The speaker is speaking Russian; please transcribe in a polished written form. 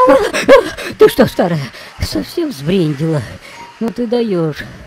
Ты что, старая, совсем сбрендила? Ну ты даешь.